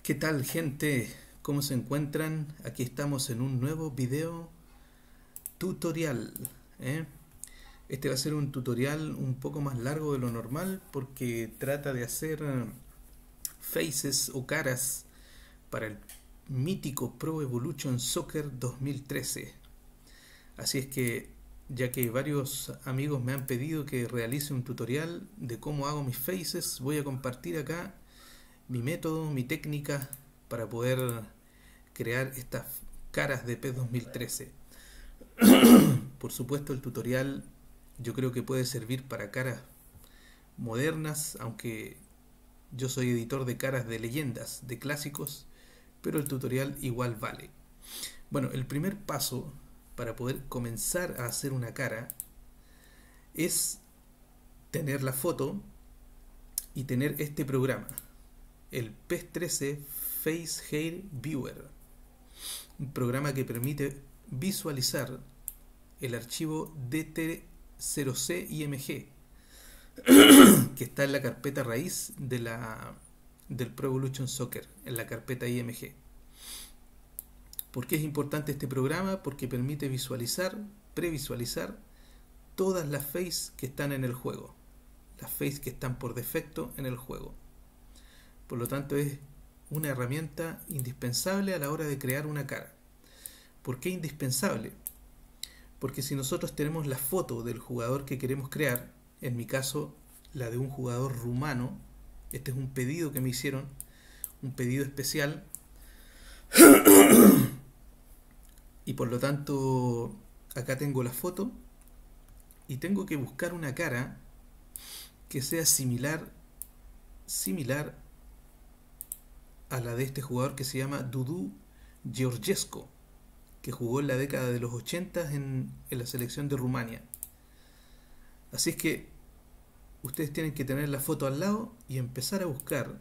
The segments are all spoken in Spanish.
¿Qué tal, gente? ¿Cómo se encuentran? Aquí estamos en un nuevo video tutorial. ¿eh? Este va a ser un tutorial un poco más largo de lo normal porque trata de hacer faces o caras para el mítico Pro Evolution Soccer 2013. Así es que, ya que varios amigos me han pedido que realice un tutorial de cómo hago mis faces, voy a compartir acá mi método, mi técnica para poder crear estas caras de PES 2013. Por supuesto, el tutorial yo creo que puede servir para caras modernas, aunque yo soy editor de caras de leyendas, de clásicos, pero el tutorial igual vale. Bueno, el primer paso para poder comenzar a hacer una cara es tener la foto y tener este programa, el PES 13 Face Hair Viewer, un programa que permite visualizar el archivo DT0C-IMG que está en la carpeta raíz del Pro Evolution Soccer, en la carpeta IMG. ¿Por qué es importante este programa? Porque permite visualizar, previsualizar todas las faces que están en el juego, las faces que están por defecto en el juego. Por lo tanto, es una herramienta indispensable a la hora de crear una cara. ¿Por qué indispensable? Porque si nosotros tenemos la foto del jugador que queremos crear, en mi caso la de un jugador rumano, este es un pedido que me hicieron, un pedido especial, y por lo tanto acá tengo la foto y tengo que buscar una cara que sea similar a la de este jugador que se llama Dudu Georgescu, que jugó en la década de los 80 en la selección de Rumania. Así es que ustedes tienen que tener la foto al lado y empezar a buscar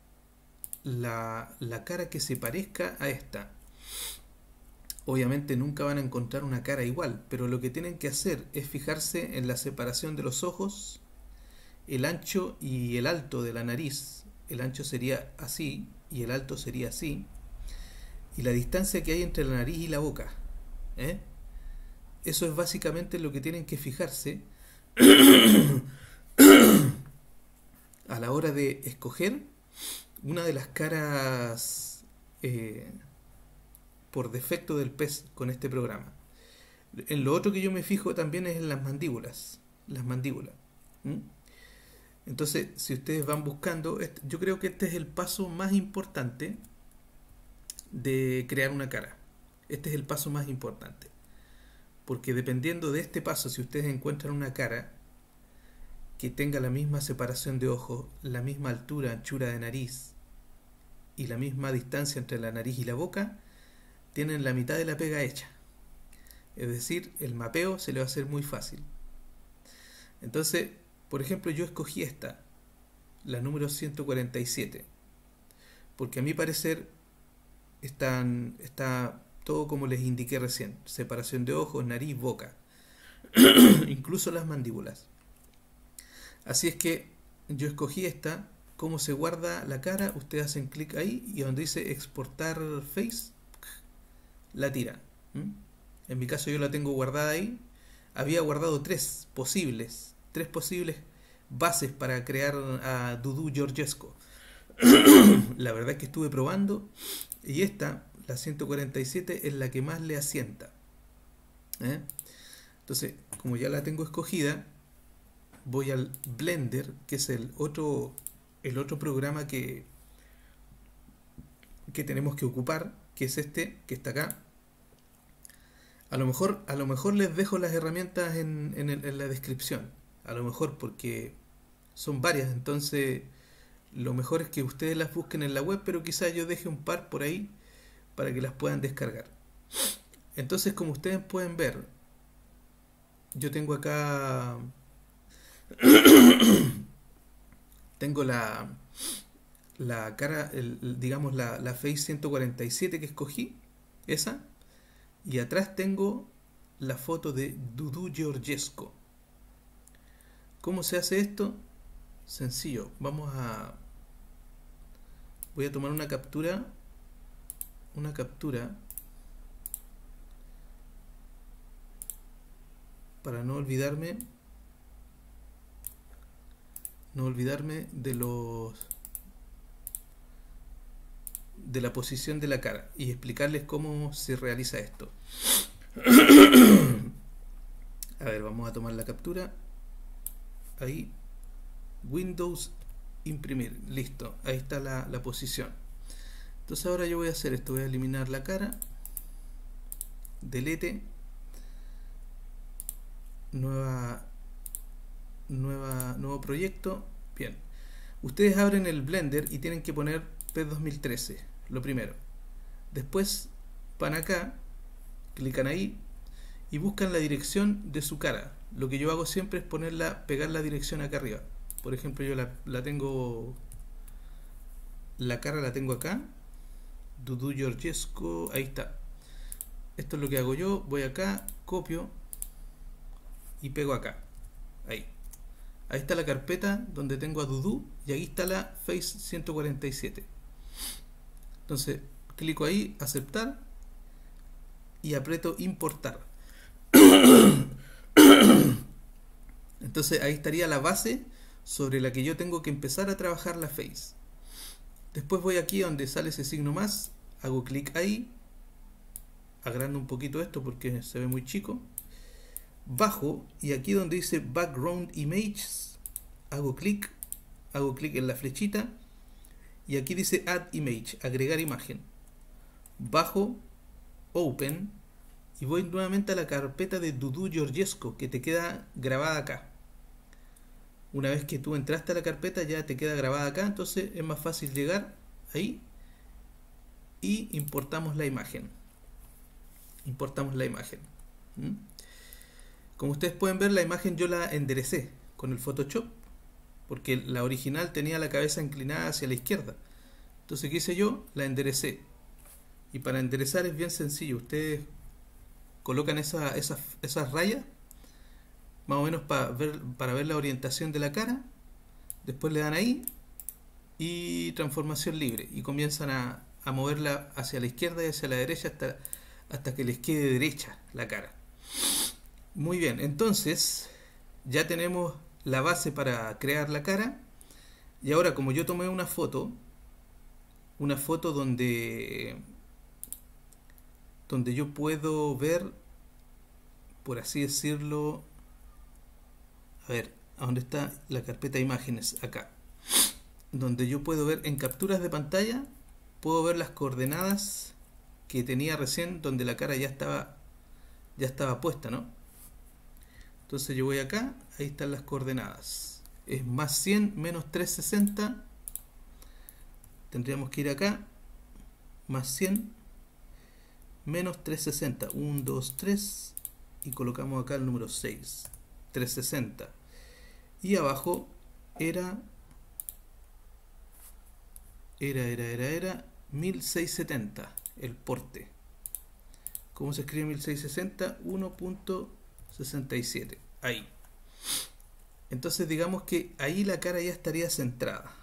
la cara que se parezca a esta. Obviamente nunca van a encontrar una cara igual, pero lo que tienen que hacer es fijarse en la separación de los ojos, el ancho y el alto de la nariz. El ancho sería así y el alto sería así, y la distancia que hay entre la nariz y la boca. Eso es básicamente lo que tienen que fijarse a la hora de escoger una de las caras por defecto del PES con este programa. En lo otro que yo me fijo también es en las mandíbulas. Entonces, si ustedes van buscando, yo creo que este es el paso más importante de crear una cara. Este es el paso más importante. Porque dependiendo de este paso, si ustedes encuentran una cara que tenga la misma separación de ojos, la misma altura, anchura de nariz y la misma distancia entre la nariz y la boca, tienen la mitad de la pega hecha. Es decir, el mapeo se le va a hacer muy fácil. Entonces, por ejemplo, yo escogí esta, la número 147, porque a mi parecer está todo como les indiqué recién: separación de ojos, nariz, boca, incluso las mandíbulas. Así es que yo escogí esta. ¿Cómo se guarda la cara? Ustedes hacen clic ahí y donde dice exportar face, la tiran. En mi caso yo la tengo guardada ahí. Había guardado tres posibles bases para crear a Dudu Georgescu. La verdad es que estuve probando y esta, la 147, es la que más le asienta. Entonces, como ya la tengo escogida, voy al Blender, que es el otro programa que tenemos que ocupar, que es este que está acá. A lo mejor les dejo las herramientas en la descripción, a lo mejor, porque son varias, entonces lo mejor es que ustedes las busquen en la web, pero quizás yo deje un par por ahí para que las puedan descargar. Entonces, como ustedes pueden ver, yo tengo acá tengo la cara, digamos la Face 147 que escogí, esa, y atrás tengo la foto de Dudu Georgescu. ¿Cómo se hace esto? Sencillo, vamos a voy a tomar una captura para no olvidarme de la posición de la cara y explicarles cómo se realiza esto. A ver, vamos a tomar la captura. Ahí, Windows, imprimir, listo, ahí está la posición. Entonces ahora yo voy a hacer esto, voy a eliminar la cara, delete, nuevo proyecto. Bien, ustedes abren el Blender y tienen que poner P2013, lo primero. Después van acá, clican ahí y buscan la dirección de su cara. Lo que yo hago siempre es pegar la dirección acá arriba. Por ejemplo, yo la tengo, la cara la tengo acá, Dudu Georgescu, ahí está. Esto es lo que hago yo, voy acá, copio y pego acá. Ahí está la carpeta donde tengo a Dudu y ahí está la Face 147. Entonces clico ahí, aceptar y aprieto importar. Entonces ahí estaría la base sobre la que yo tengo que empezar a trabajar la Face. Después voy aquí donde sale ese signo más, hago clic ahí, agrando un poquito esto porque se ve muy chico, bajo y aquí donde dice Background Images hago clic en la flechita y aquí dice Add Image, agregar imagen, bajo, Open y voy nuevamente a la carpeta de Dudu Georgescu que te queda grabada acá. Una vez que tú entraste a la carpeta ya te queda grabada acá, entonces es más fácil llegar ahí y importamos la imagen. Como ustedes pueden ver, la imagen yo la enderecé con el Photoshop porque la original tenía la cabeza inclinada hacia la izquierda. Entonces, ¿qué hice yo? La enderecé. Y para enderezar es bien sencillo. Ustedes colocan esas rayas más o menos para ver la orientación de la cara, después le dan ahí y transformación libre y comienzan a moverla hacia la izquierda y hacia la derecha hasta que les quede derecha la cara. Muy bien, entonces ya tenemos la base para crear la cara y ahora como yo tomé una foto donde yo puedo ver, por así decirlo, a ver, ¿a dónde está la carpeta de imágenes? Acá. Donde yo puedo ver en capturas de pantalla, puedo ver las coordenadas que tenía recién, donde la cara ya estaba puesta, ¿no? Entonces yo voy acá, ahí están las coordenadas. Es más 100 menos 360. Tendríamos que ir acá, más 100 menos 360. 1, 2, 3 y colocamos acá el número 6. 360 y abajo era 1670 el porte. ¿Cómo se escribe 1660? 1.67 ahí. Entonces digamos que ahí la cara ya estaría centrada.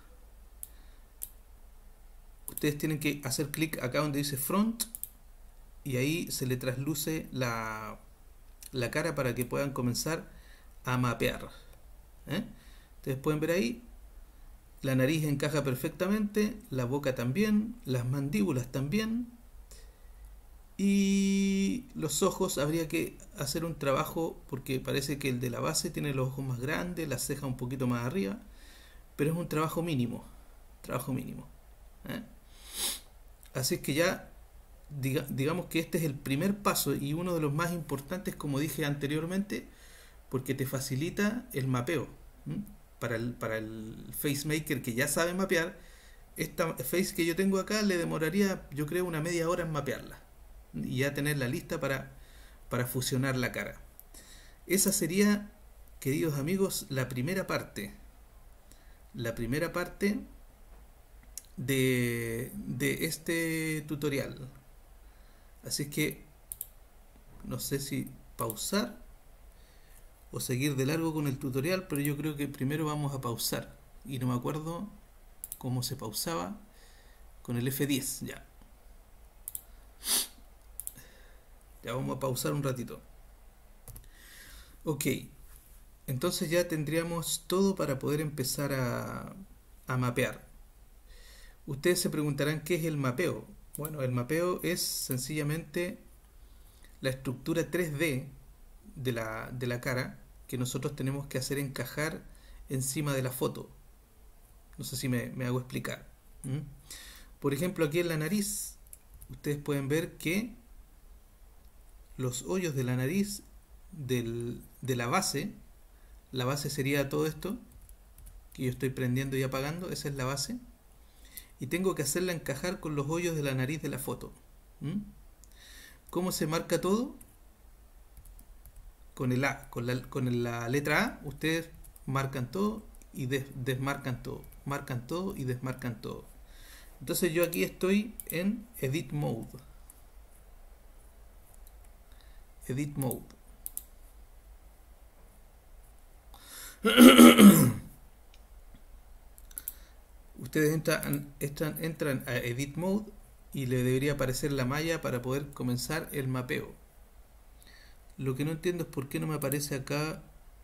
Ustedes tienen que hacer clic acá donde dice front y ahí se le trasluce la cara para que puedan comenzar a mapear. Ustedes pueden ver ahí, la nariz encaja perfectamente, la boca también, las mandíbulas también y los ojos habría que hacer un trabajo porque parece que el de la base tiene los ojos más grandes, las cejas un poquito más arriba, pero es un trabajo mínimo, así es que ya digamos que este es el primer paso y uno de los más importantes, como dije anteriormente, porque te facilita el mapeo. Para el FaceMaker que ya sabe mapear, esta face que yo tengo acá le demoraría, yo creo, una media hora en mapearla y ya tenerla lista para fusionar la cara. Esa sería, queridos amigos, la primera parte de este tutorial. Así es que no sé si pausar o seguir de largo con el tutorial, pero yo creo que primero vamos a pausar y no me acuerdo cómo se pausaba. con el F10, ya. Ya vamos a pausar un ratito. Ok, entonces ya tendríamos todo para poder empezar a mapear. Ustedes se preguntarán qué es el mapeo. Bueno, el mapeo es sencillamente la estructura 3D de la cara que nosotros tenemos que hacer encajar encima de la foto. No sé si me hago explicar. ¿Mm? Por ejemplo, aquí en la nariz, ustedes pueden ver que los hoyos de la nariz de la base sería todo esto que yo estoy prendiendo y apagando, esa es la base, y tengo que hacerla encajar con los hoyos de la nariz de la foto. ¿Mm? ¿Cómo se marca todo? Con el A, con la letra A, ustedes marcan todo y desmarcan todo, marcan todo y desmarcan todo. Entonces yo aquí estoy en Edit Mode. Edit Mode. Ustedes entran a Edit Mode y le debería aparecer la malla para poder comenzar el mapeo. Lo que no entiendo es por qué no me aparece acá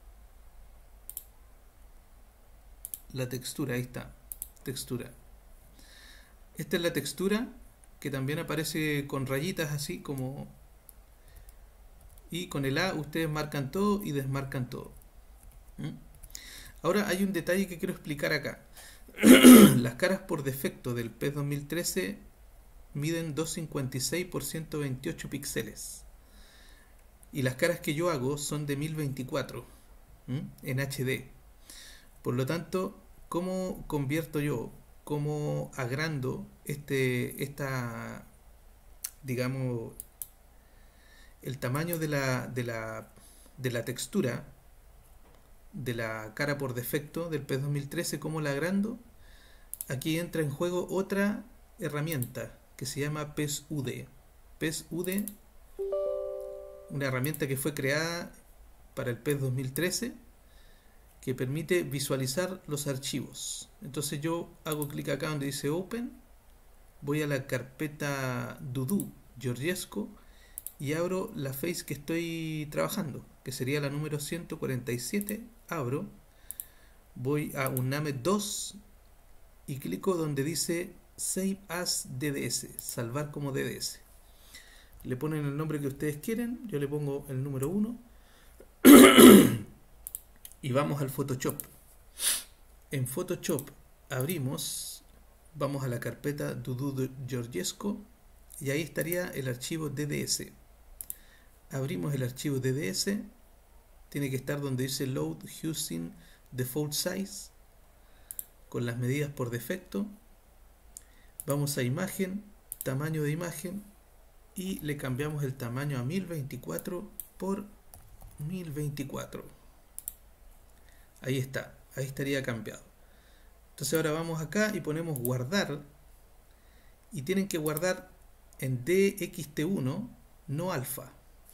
la textura. Ahí está, textura. Esta es la textura que también aparece con rayitas así como, y con el A ustedes marcan todo y desmarcan todo. ¿Mm? Ahora hay un detalle que quiero explicar acá. Las caras por defecto del PES 2013 miden 256 por 128 píxeles y las caras que yo hago son de 1024 en HD. Por lo tanto, ¿cómo convierto yo? ¿Cómo agrando digamos, el tamaño de la textura de la cara por defecto del PES 2013? ¿Cómo la agrando? Aquí entra en juego otra herramienta que se llama PES UD. PES UD, una herramienta que fue creada para el PES 2013 que permite visualizar los archivos. Entonces yo hago clic acá donde dice Open, voy a la carpeta Dudu Georgiesco y abro la face que estoy trabajando, que sería la número 147. Abro, voy a Uname 2 y clico donde dice Save as DDS, salvar como DDS. Le ponen el nombre que ustedes quieren, yo le pongo el número 1 y vamos al Photoshop. En Photoshop abrimos, vamos a la carpeta Dudu Georgiesco y ahí estaría el archivo DDS. Abrimos el archivo DDS, tiene que estar donde dice Load Using Default Size, con las medidas por defecto. Vamos a imagen, tamaño de imagen, y le cambiamos el tamaño a 1024 por 1024. Ahí está, ahí estaría cambiado. Entonces ahora vamos acá y ponemos guardar, y tienen que guardar en DXT1, no alfa.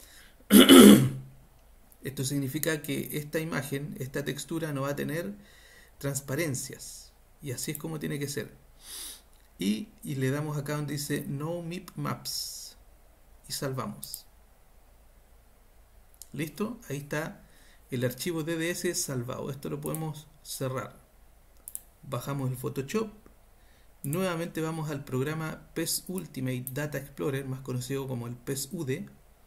Esto significa que esta imagen, esta textura no va a tener transparencias, y así es como tiene que ser. Y le damos acá donde dice No MIP Maps y salvamos. ¿Listo? Ahí está el archivo DDS salvado. Esto lo podemos cerrar. Bajamos el Photoshop. Nuevamente vamos al programa PES Ultimate Data Explorer, más conocido como el PES UD.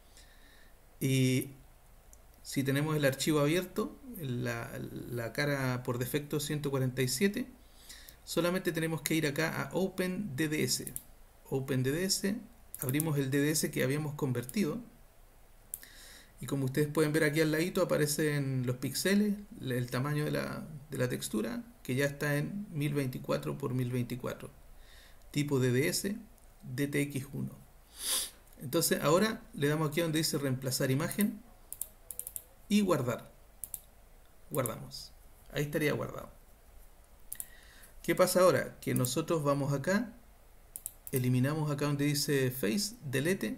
Y si tenemos el archivo abierto, la cara por defecto 147, solamente tenemos que ir acá a OpenDDS. OpenDDS, abrimos el DDS que habíamos convertido. Y como ustedes pueden ver aquí al ladito aparecen los píxeles, el tamaño de la textura, que ya está en 1024 por 1024. Tipo DDS, DTX1. Entonces ahora le damos aquí donde dice reemplazar imagen y guardar. Guardamos. Ahí estaría guardado. ¿Qué pasa ahora? Que nosotros vamos acá, eliminamos acá donde dice Face, Delete,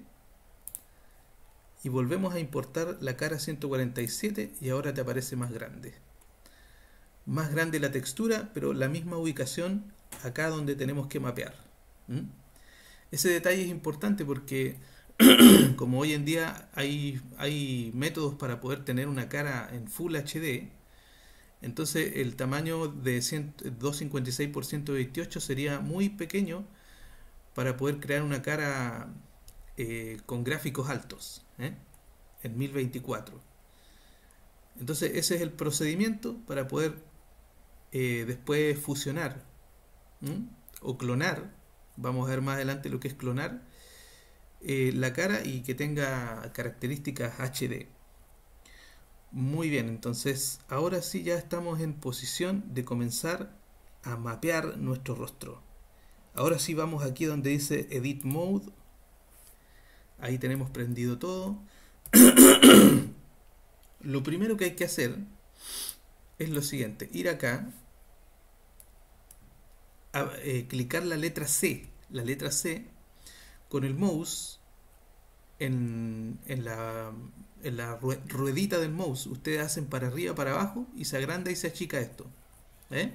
y volvemos a importar la cara 147 y ahora te aparece más grande. Más grande la textura, pero la misma ubicación acá donde tenemos que mapear. ¿Mm? Ese detalle es importante porque como hoy en día hay métodos para poder tener una cara en Full HD, entonces el tamaño de 256 por 128 sería muy pequeño para poder crear una cara con gráficos altos, en 1024. Entonces ese es el procedimiento para poder después fusionar, ¿m? O clonar. Vamos a ver más adelante lo que es clonar la cara y que tenga características HD. Muy bien, entonces ahora sí ya estamos en posición de comenzar a mapear nuestro rostro. Ahora sí vamos aquí donde dice Edit Mode. Ahí tenemos prendido todo. Lo primero que hay que hacer es lo siguiente: ir acá, clicar la letra C con el mouse en la ruedita del mouse. Ustedes hacen para arriba, para abajo y se agranda y se achica esto. ¿Eh?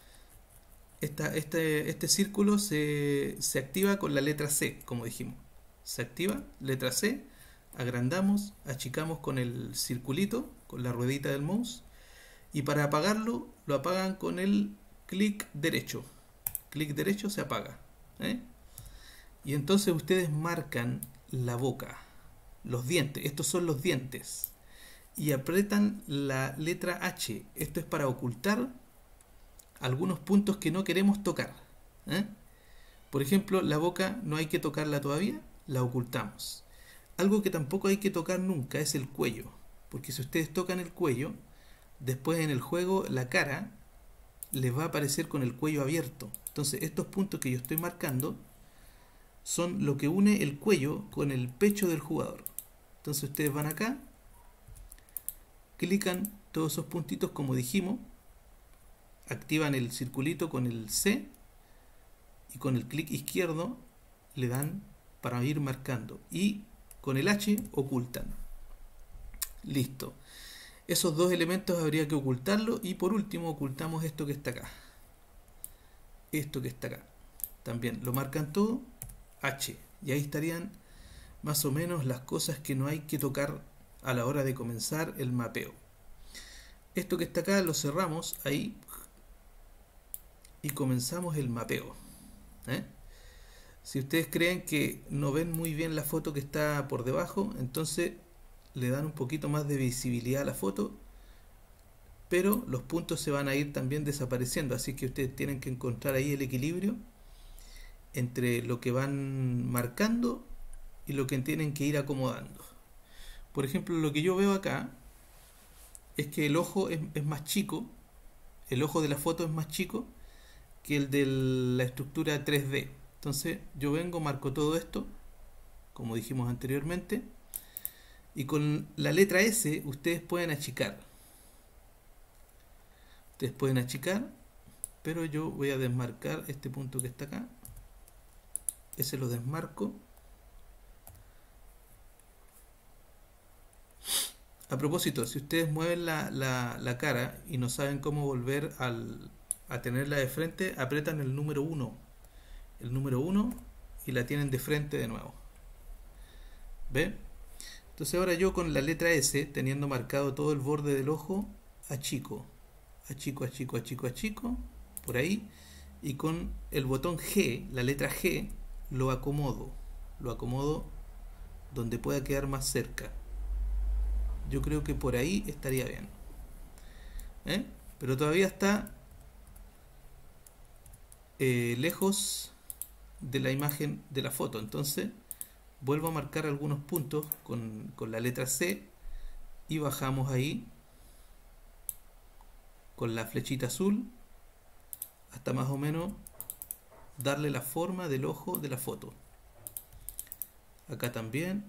Este círculo se activa con la letra C, como dijimos. Se activa, letra C, agrandamos, achicamos con el circulito, con la ruedita del mouse. Y para apagarlo, lo apagan con el clic derecho. Clic derecho se apaga. ¿Eh? Y entonces ustedes marcan la boca, los dientes. Estos son los dientes. Y aprietan la letra H. Esto es para ocultar algunos puntos que no queremos tocar. ¿Eh? Por ejemplo, la boca no hay que tocarla todavía, la ocultamos. Algo que tampoco hay que tocar nunca es el cuello, porque si ustedes tocan el cuello, después en el juego la cara les va a aparecer con el cuello abierto. Entonces estos puntos que yo estoy marcando son lo que une el cuello con el pecho del jugador. Entonces ustedes van acá, clican todos esos puntitos como dijimos, activan el circulito con el C y con el clic izquierdo le dan para ir marcando y con el H ocultan. Listo. Esos dos elementos habría que ocultarlo y por último ocultamos esto que está acá. Esto que está acá. También lo marcan todo, H. Y ahí estarían más o menos las cosas que no hay que tocar a la hora de comenzar el mapeo. Esto que está acá lo cerramos ahí y comenzamos el mapeo. Si ustedes creen que no ven muy bien la foto que está por debajo, entonces le dan un poquito más de visibilidad a la foto, pero los puntos se van a ir también desapareciendo, así que ustedes tienen que encontrar ahí el equilibrio entre lo que van marcando y lo que tienen que ir acomodando. Por ejemplo, lo que yo veo acá es que el ojo es más chico, el ojo de la foto es más chico que el de la estructura 3D. Entonces yo vengo, marco todo esto, como dijimos anteriormente, y con la letra S ustedes pueden achicar. Ustedes pueden achicar, pero yo voy a desmarcar este punto que está acá. Ese lo desmarco. A propósito, si ustedes mueven la cara y no saben cómo volver a tenerla de frente, apretan el número 1. El número 1 y la tienen de frente de nuevo. ¿Ve? Entonces ahora yo con la letra S, teniendo marcado todo el borde del ojo, achico, por ahí, y con el botón G, la letra G, lo acomodo donde pueda quedar más cerca. Yo creo que por ahí estaría bien. Pero todavía está lejos de la imagen de la foto, entonces vuelvo a marcar algunos puntos con la letra C y bajamos ahí con la flechita azul hasta más o menos darle la forma del ojo de la foto. Acá también,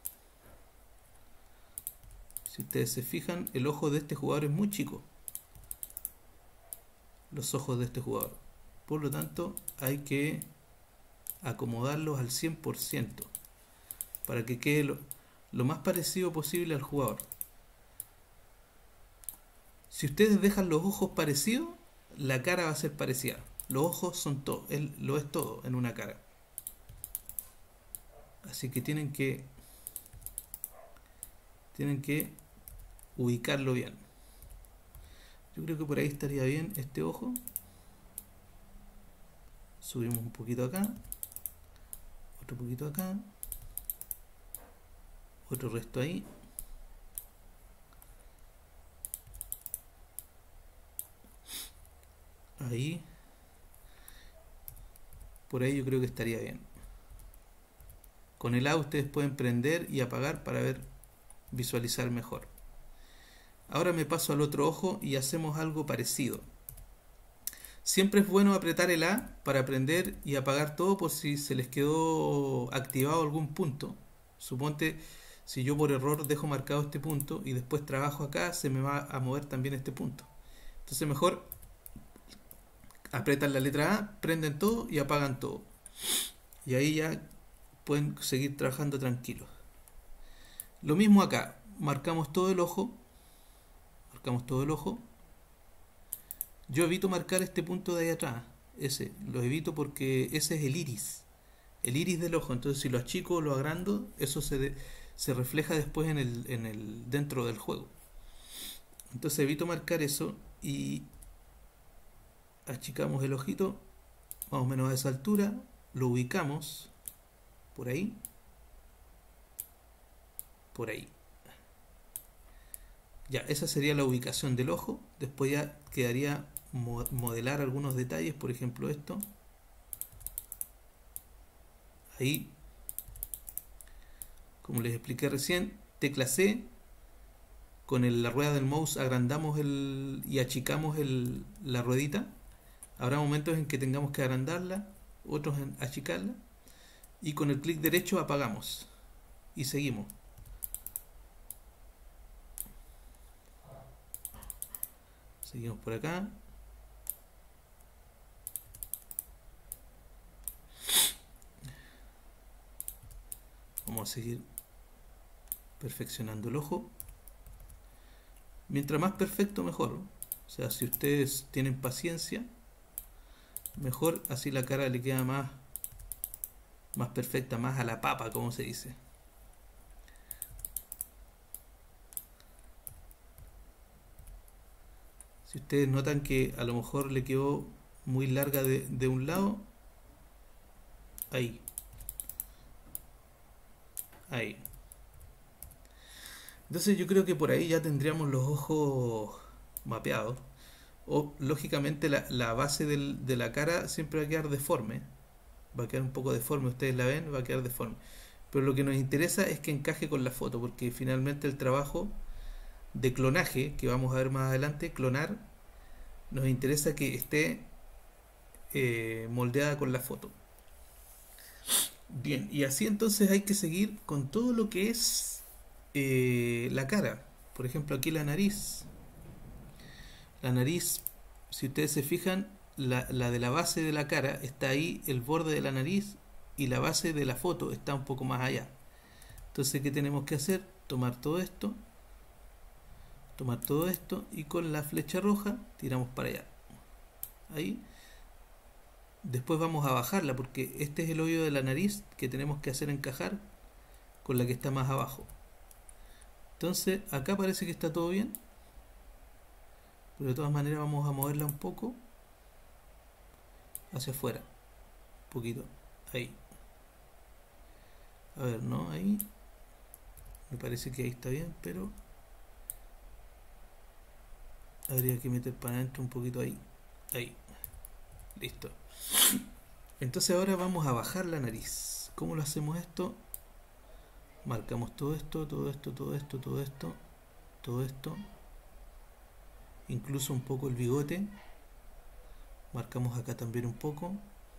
si ustedes se fijan, el ojo de este jugador es muy chico, los ojos de este jugador, por lo tanto hay que acomodarlos al 100% para que quede lo más parecido posible al jugador. Si ustedes dejan los ojos parecidos, la cara va a ser parecida. Los ojos son todo, lo es todo en una cara. Así que tienen que ubicarlo bien. Yo creo que por ahí estaría bien este ojo. Subimos un poquito acá, otro poquito acá, otro resto ahí. Ahí. Por ahí yo creo que estaría bien. Con el A ustedes pueden prender y apagar para visualizar mejor. Ahora me paso al otro ojo y hacemos algo parecido. Siempre es bueno apretar el A para prender y apagar todo por si se les quedó activado algún punto. Suponte, si yo por error dejo marcado este punto y después trabajo acá, se me va a mover también este punto. Entonces mejor apretan la letra A, prenden todo y apagan todo. Y ahí ya pueden seguir trabajando tranquilos. Lo mismo acá, marcamos todo el ojo. Yo evito marcar este punto de ahí atrás, ese, lo evito porque ese es el iris del ojo. Entonces si lo achico o lo agrando, eso se refleja después dentro del juego. Entonces evito marcar eso y achicamos el ojito más o menos a esa altura, lo ubicamos por ahí, ya, esa sería la ubicación del ojo. Después ya quedaría modelar algunos detalles, por ejemplo esto ahí, como les expliqué recién, tecla C, con la rueda del mouse agrandamos y achicamos la ruedita. Habrá momentos en que tengamos que agrandarla, otros en achicarla, y con el clic derecho apagamos y seguimos. Seguimos por acá. Vamos a seguir perfeccionando el ojo. Mientras más perfecto, mejor. O sea, si ustedes tienen paciencia, mejor, así la cara le queda más perfecta, más a la papa, como se dice. Si ustedes notan que a lo mejor le quedó muy larga de un lado, ahí. Entonces yo creo que por ahí ya tendríamos los ojos mapeados. O lógicamente la base de la cara siempre va a quedar deforme. Va a quedar un poco deforme, ustedes la ven, va a quedar deforme. Pero lo que nos interesa es que encaje con la foto, porque finalmente el trabajo de clonaje, que vamos a ver más adelante, clonar, nos interesa que esté moldeada con la foto. Bien, y así entonces hay que seguir con todo lo que es la cara. Por ejemplo, aquí la nariz. La nariz, si ustedes se fijan, la de la base de la cara está ahí, el borde de la nariz, y la base de la foto está un poco más allá. Entonces, ¿qué tenemos que hacer? Tomar todo esto y con la flecha roja tiramos para allá. Ahí. Después vamos a bajarla porque este es el hoyo de la nariz que tenemos que hacer encajar con la que está más abajo. Entonces acá parece que está todo bien, pero de todas maneras vamos a moverla un poco hacia afuera, un poquito, ahí. A ver, no, ahí me parece que ahí está bien, pero habría que meter para adentro un poquito ahí. Listo. Entonces ahora vamos a bajar la nariz. ¿Cómo lo hacemos esto? Marcamos todo esto, incluso un poco el bigote. Marcamos acá también un poco,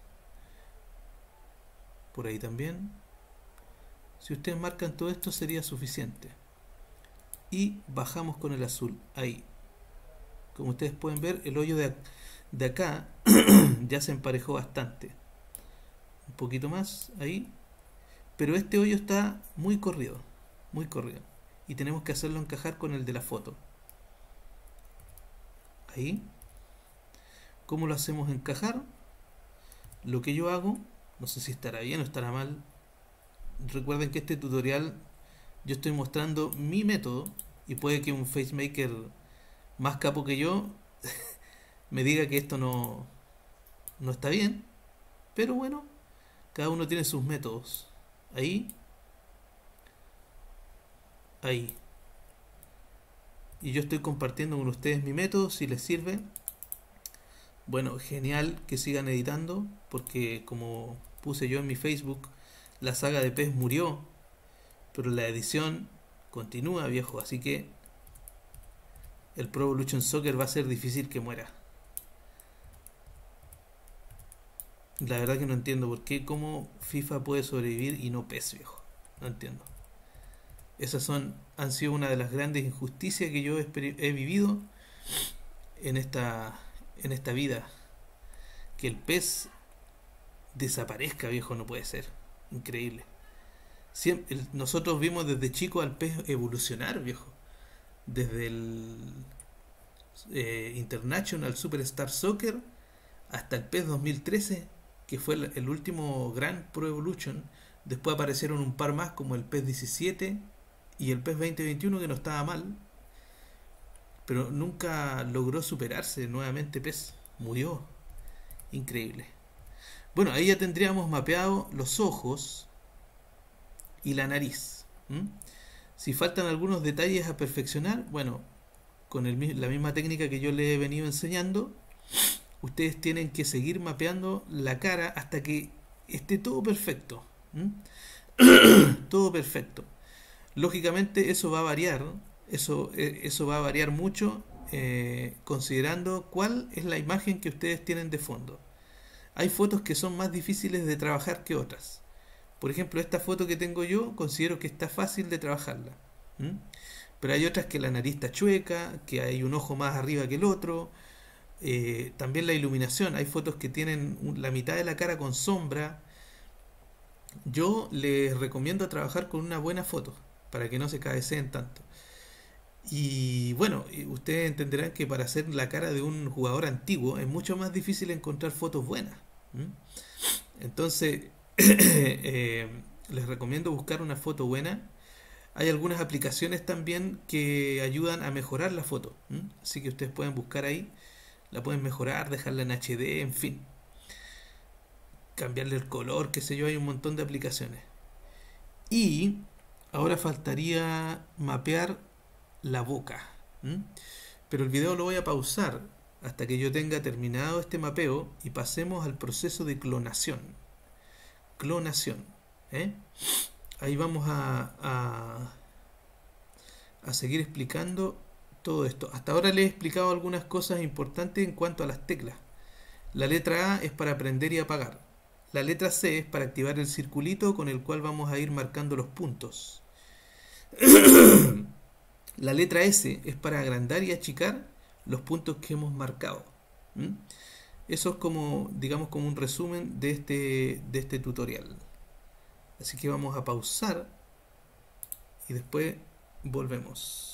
por ahí también. Si ustedes marcan todo esto sería suficiente. Y bajamos con el azul, ahí. Como ustedes pueden ver, el hoyo de acá ya se emparejó bastante. Un poquito más, ahí. Pero este hoyo está muy corrido, y tenemos que hacerlo encajar con el de la foto. Ahí. ¿Cómo lo hacemos encajar? Lo que yo hago, no sé si estará bien o estará mal, recuerden que este tutorial yo estoy mostrando mi método y puede que un FaceMaker más capo que yo me diga que esto no está bien, pero bueno, cada uno tiene sus métodos. Ahí, ahí. Y yo estoy compartiendo con ustedes mi método, si les sirve. Bueno, genial que sigan editando, porque como puse yo en mi Facebook, la saga de PES murió, pero la edición continúa, viejo, así que el Pro Evolution Soccer va a ser difícil que muera. La verdad que no entiendo por qué, cómo FIFA puede sobrevivir y no PES, viejo. No entiendo. Esas han sido una de las grandes injusticias que yo he vivido en esta vida. Que el PES desaparezca, viejo, no puede ser. Increíble. Nosotros vimos desde chico al PES evolucionar, viejo. Desde el International Superstar Soccer hasta el PES 2013, que fue el último gran Pro Evolution. Después aparecieron un par más como el PES 17 y el PES 2021, que no estaba mal, pero nunca logró superarse nuevamente. PES murió. Increíble. Bueno, ahí ya tendríamos mapeado los ojos y la nariz. Si faltan algunos detalles a perfeccionar, bueno, con la misma técnica que yo les he venido enseñando, ustedes tienen que seguir mapeando la cara hasta que esté todo perfecto. Todo perfecto. Lógicamente eso va a variar, eso va a variar mucho considerando cuál es la imagen que ustedes tienen de fondo. Hay fotos que son más difíciles de trabajar que otras. Por ejemplo, esta foto que tengo yo considero que está fácil de trabajarla. Pero hay otras que la nariz está chueca, que hay un ojo más arriba que el otro. También la iluminación. Hay fotos que tienen la mitad de la cara con sombra. Yo les recomiendo trabajar con una buena foto para que no se cabeceen tanto. Y bueno, ustedes entenderán que para hacer la cara de un jugador antiguo es mucho más difícil encontrar fotos buenas. Entonces, les recomiendo buscar una foto buena. Hay algunas aplicaciones también que ayudan a mejorar la foto. Así que ustedes pueden buscar ahí, la pueden mejorar, dejarla en HD, en fin. Cambiarle el color, qué sé yo, hay un montón de aplicaciones. Y ahora faltaría mapear la boca. Pero el video lo voy a pausar hasta que yo tenga terminado este mapeo y pasemos al proceso de clonación. Ahí vamos a seguir explicando todo esto. Hasta ahora les he explicado algunas cosas importantes en cuanto a las teclas. La letra A es para prender y apagar. La letra C es para activar el circulito con el cual vamos a ir marcando los puntos. La letra S es para agrandar y achicar los puntos que hemos marcado. Eso es como, digamos, como un resumen de este tutorial. Así que vamos a pausar y después volvemos.